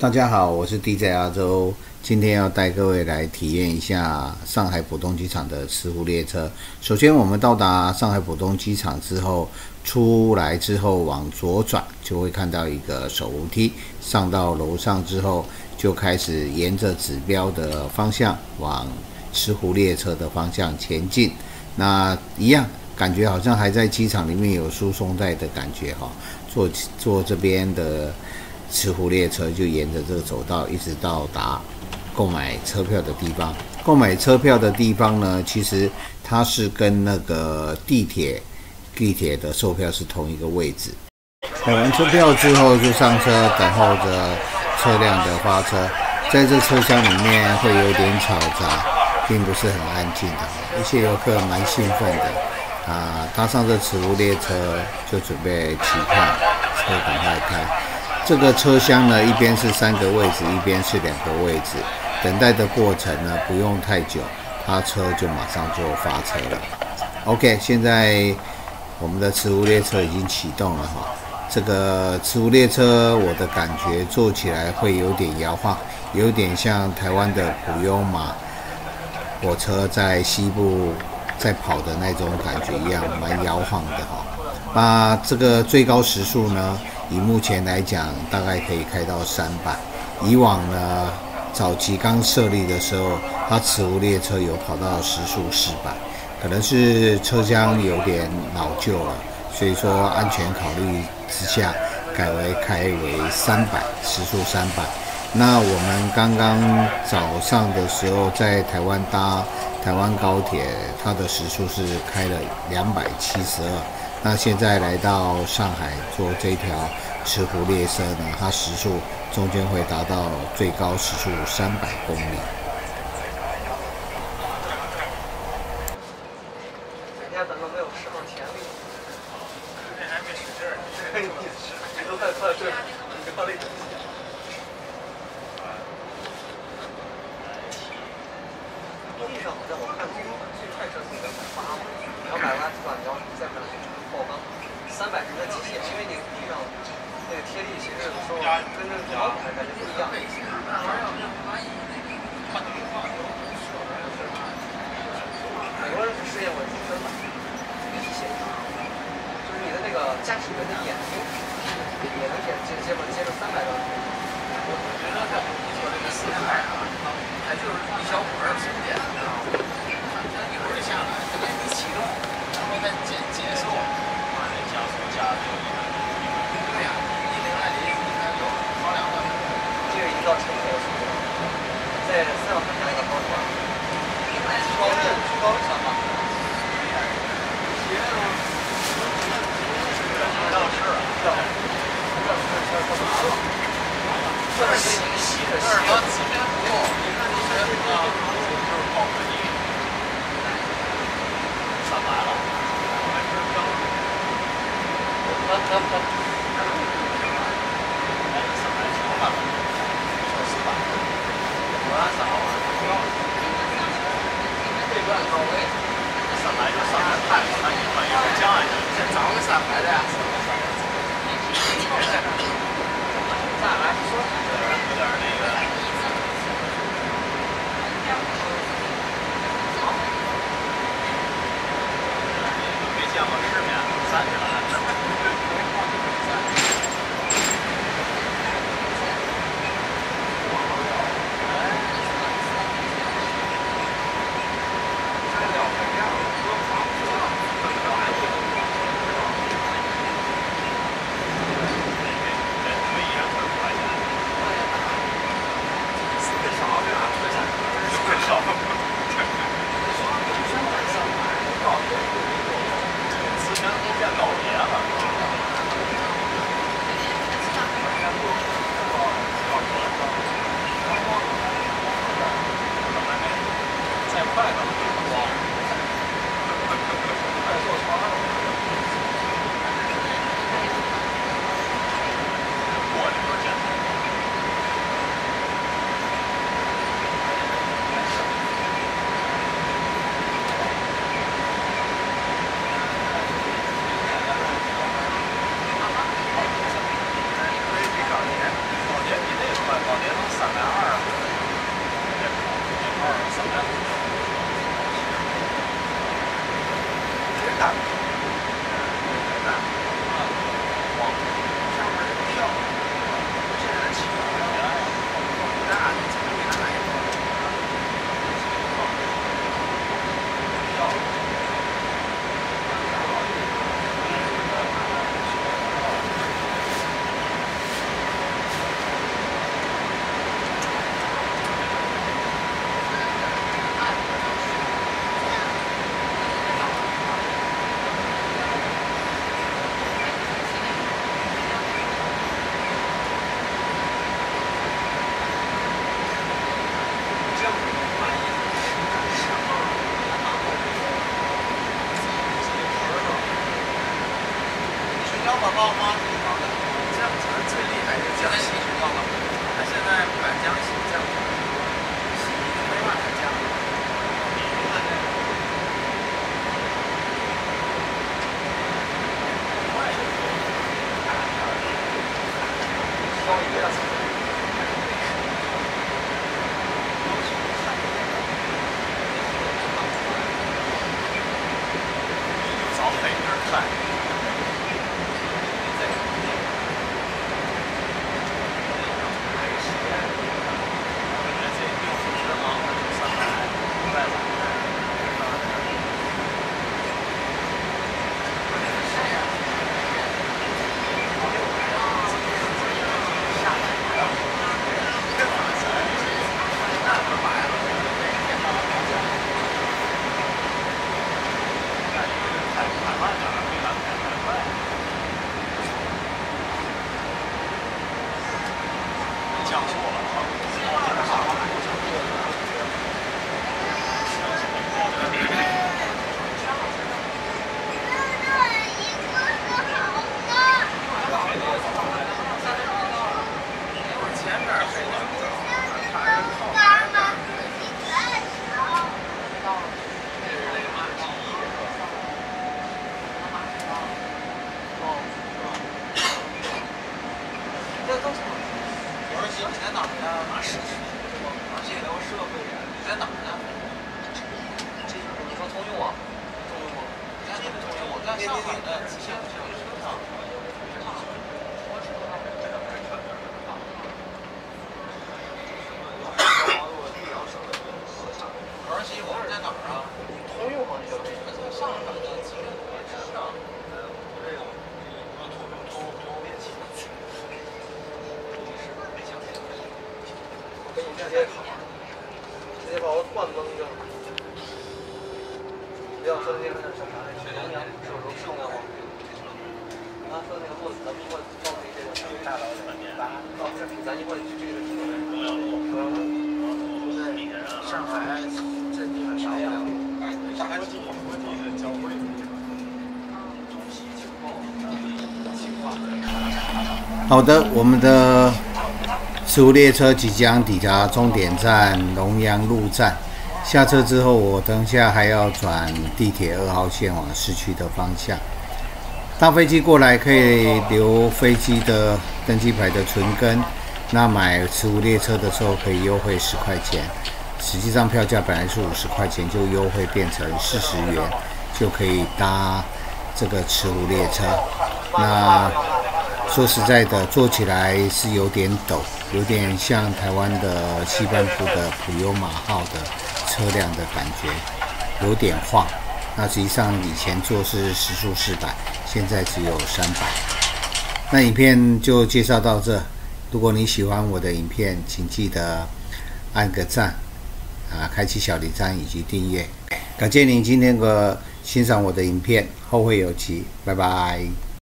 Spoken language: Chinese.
大家好，我是 DJ 阿周，今天要带各位来体验一下上海浦东机场的磁浮列车。首先，我们到达上海浦东机场之后，出来之后往左转，就会看到一个手扶梯。上到楼上之后，就开始沿着指标的方向往磁浮列车的方向前进。那一样，感觉好像还在机场里面有输送带的感觉哈。坐这边的磁浮列车就沿着这个走道一直到达购买车票的地方。购买车票的地方呢，其实它是跟那个地铁的售票是同一个位置。买完车票之后就上车，等候着车辆的发车。在这车厢里面会有点吵杂，并不是很安静的，一些游客蛮兴奋的。搭上这磁浮列车就准备起跑，车赶快开。这个车厢呢，一边是3个位置，一边是2个位置。等待的过程呢，不用太久，车就马上就发车了。OK， 现在我们的磁浮列车已经启动了哈。这个磁浮列车，我的感觉坐起来会有点摇晃，有点像台湾的普悠玛火车在西部在跑的那种感觉一样，蛮摇晃的哈。这个最高时速呢，以目前来讲，大概可以开到300。以往呢，早期刚设立的时候，它磁浮列车有跑到时速400，可能是车厢有点老旧了，所以说安全考虑之下，开为300，时速300。那我们刚刚早上的时候在台湾搭台湾高铁，它的时速是开了272。那现在来到上海坐这条磁浮列车呢，它时速中间会达到最高时速300公里。 人家咱们没有释放潜力，这还没使劲儿，你都快这，你靠这个。地上好像我看最快车速280嘛，你要买完是吧？你要再买爆缸，300是个极限，因为你地上那个贴力其实有时候跟这个高铁感觉不一样。美国人是实验过真的，极限，就是你的那个驾驶员的眼睛也能接着300多。我觉得在你说这个400它就是一小会儿时间，一会儿就下来，一启动，然后再接收，加速加这个。对呀，你另外你看有好2个，这个1到成品的速度，在3号盘加一个高速，高上嘛。这是细的细的磁片图，你看你这个就是跑回去300了，还是标准。我按3号这段高位，300就300太了，那你换一个降一下，这涨个300的呀。再来说，有点那个。没见过世面，30来。 高一个样子。 早北那儿看。降速了。前面还能走，还是靠前面。 这都是。我说姐，你在哪儿呢？哪市区？而且聊社会人，你在哪儿呢？你说通用啊？通用吗？在通用，我在上海的吉祥车上。而且我们在哪儿啊？通用好像就是在上海的吉祥车上。直接把我灌懵着了。不要说那个什么龙阳手是龙阳吗？你刚说那个咱们一会儿报给这个大佬的，咱一会儿去这个龙阳路。对，上海这地方啥样？上海国际的交汇。 好的，我们的石湖列车即将抵达终点站龙阳路站。下车之后，我等下还要转地铁2号线往市区的方向。搭飞机过来可以留飞机的登机牌的存根，那买石湖列车的时候可以优惠10块钱。实际上票价本来是50块钱，就优惠变成40元，就可以搭这个石湖列车。那说实在的，坐起来是有点陡，有点像台湾的西半部的普悠玛号的车辆的感觉，有点晃。那实际上以前坐是时速400，现在只有300。那影片就介绍到这。如果你喜欢我的影片，请记得按个赞，开启小铃铛以及订阅。感谢您今天的欣赏我的影片，后会有期，拜拜。